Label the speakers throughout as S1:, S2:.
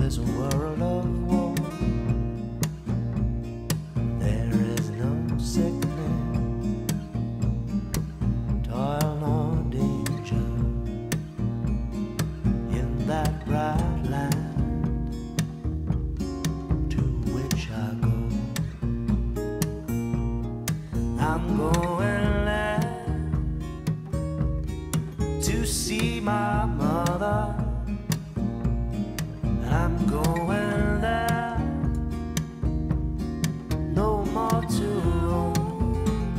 S1: this world of war. There is no sickness, toil nor danger in that bright land to which I go. I'm going there to see my mother. I'm going there, no more to roam.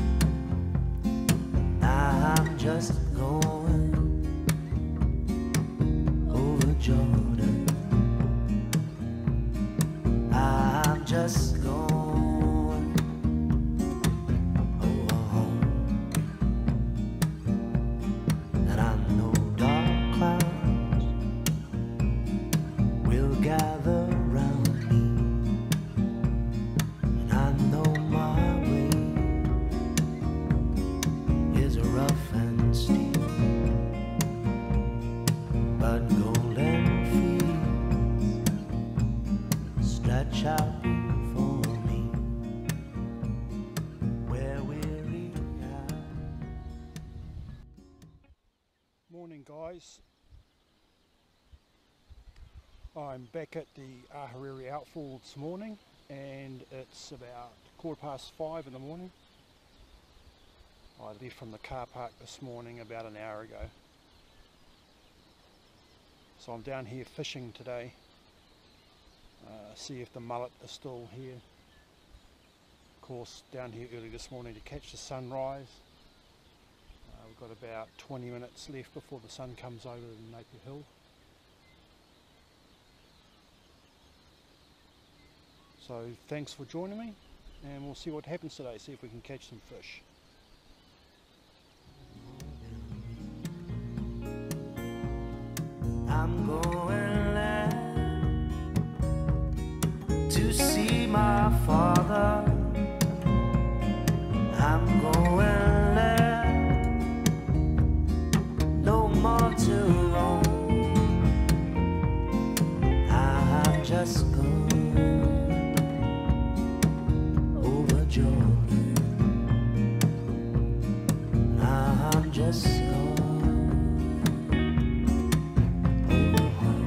S1: I'm just going over Jordan. I'm just going over home. And I know dark clouds will gather round me, and I know my way is rough and steep, but golden fields stretch out before me where weary eyes.
S2: Morning guys, I'm back at the Ahuriri outfall this morning and it's about 5:15 in the morning. I left from the car park this morning about an hour ago. So I'm down here fishing today, see if the mullet is still here. Of course, down here early this morning to catch the sunrise. We've got about 20 minutes left before the sun comes over the Napier Hill. So thanks for joining me, and we'll see what happens today, see if we can catch some fish.
S1: I'm going there to see my father. I'm going there, no more to roam. I'm just going over Jordan. I'm just going over home.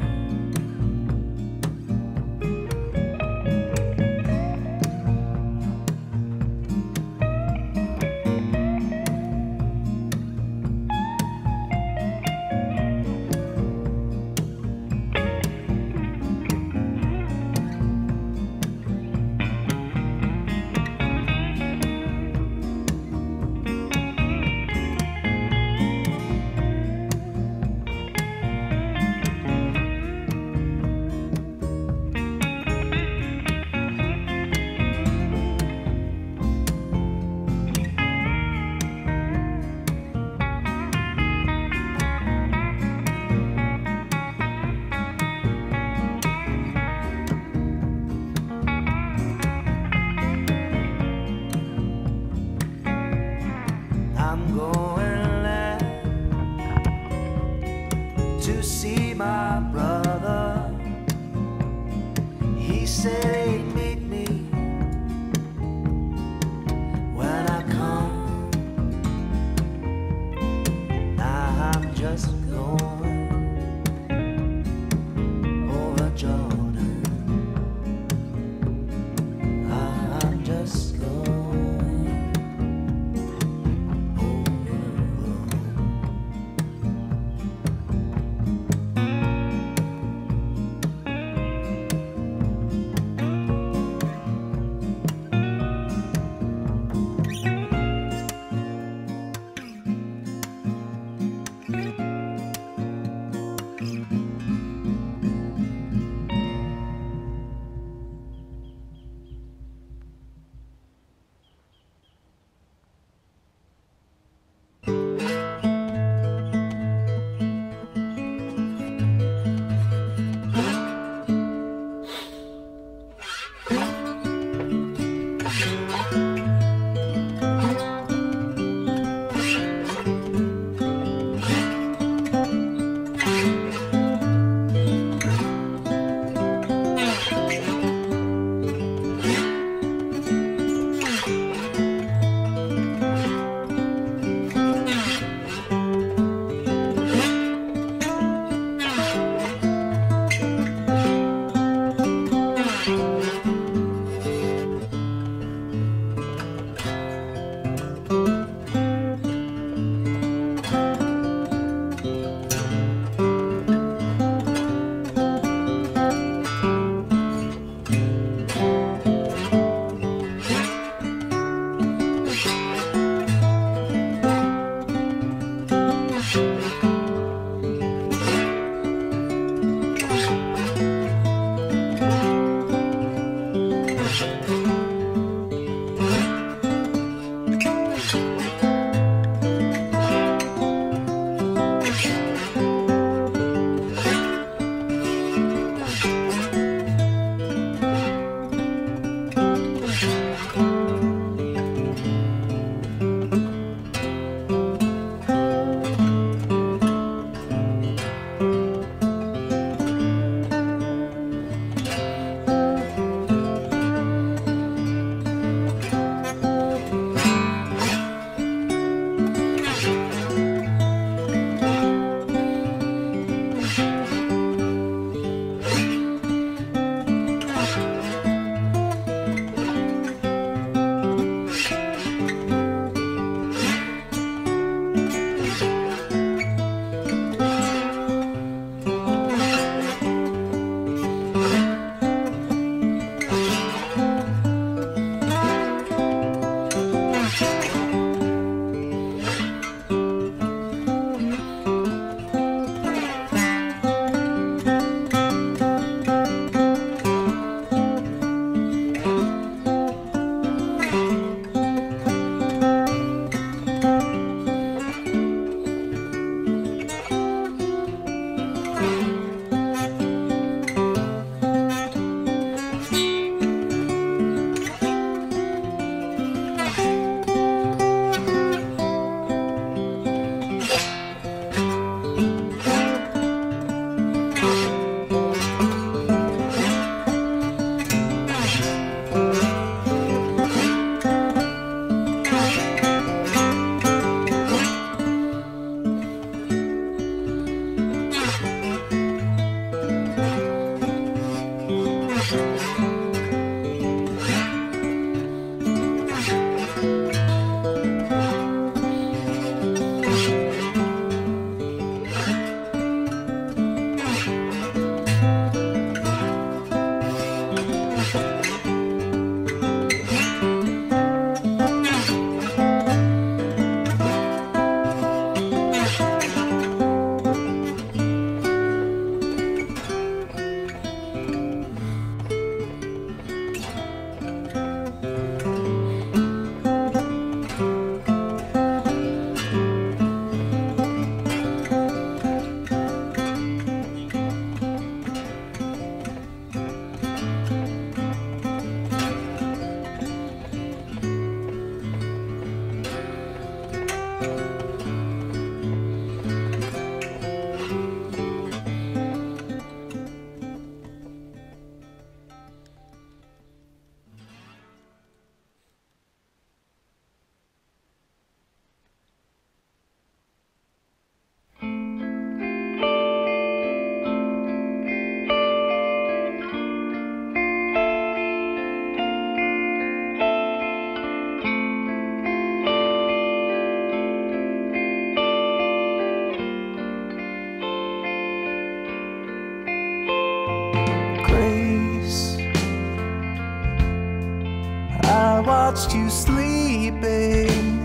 S1: watched you sleeping,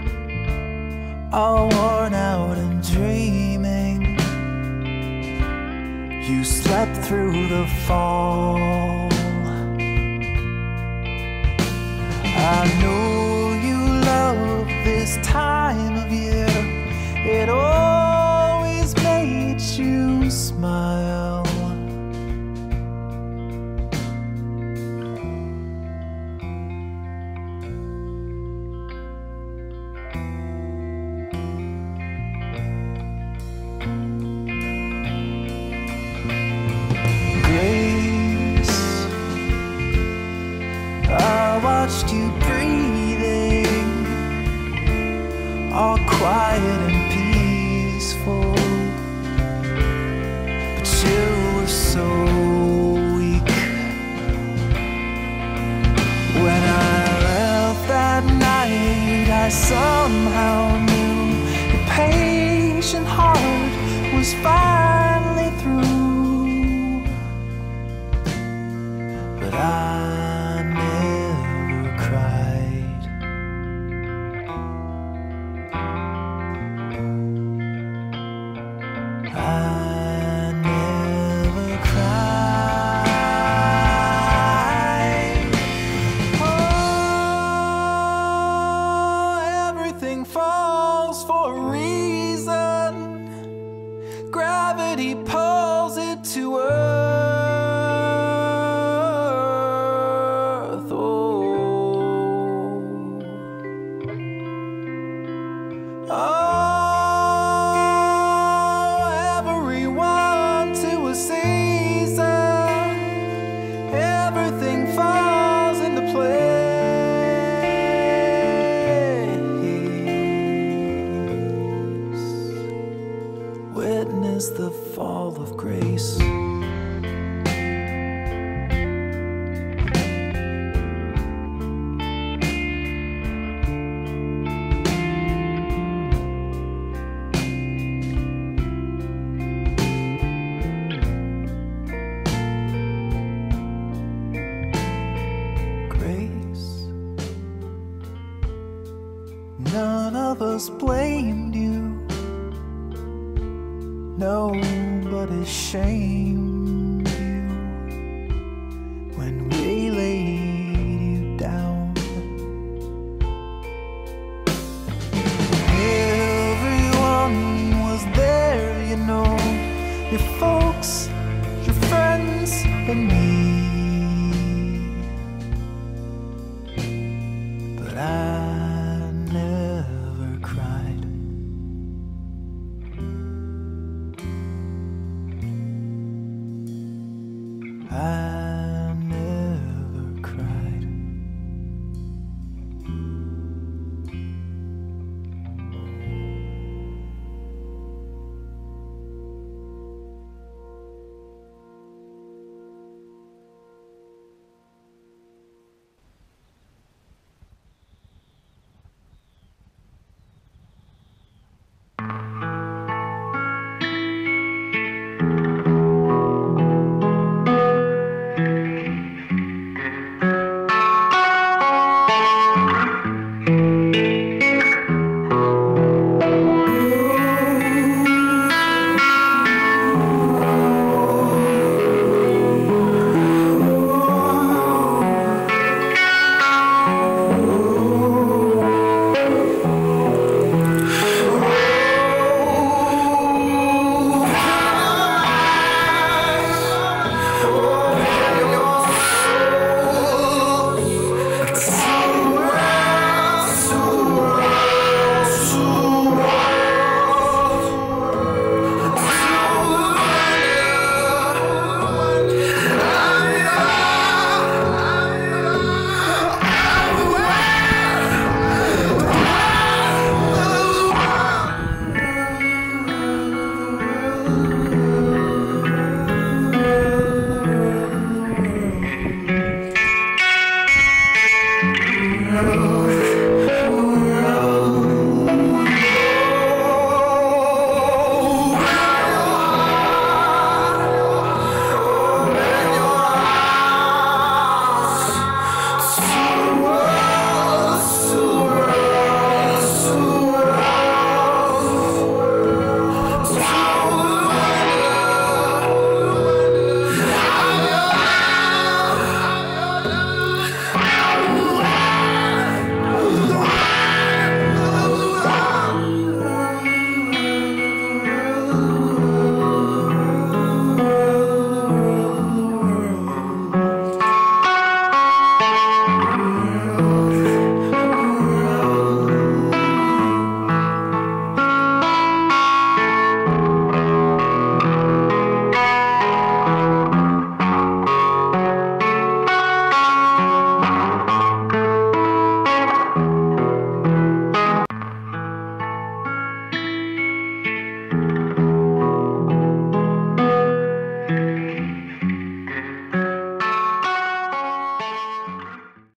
S1: all worn out and dreaming. You slept through the fall. I know you love this time of year. It always made you smile. I watched you breathing, all quiet and peaceful, but you were so weak. When I left that night, I somehow knew your patient heart was finally through, but I never cried. I never cried. Oh, everything falls for a reason. Gravity pulls it to earth. Oh, everyone to a season. Everything falls into place. Witness the fall of grace. None of us blamed you. Nobody shamed you when we laid you down. Everyone was there, you know, your folks, your friends, and me. But I never cried. I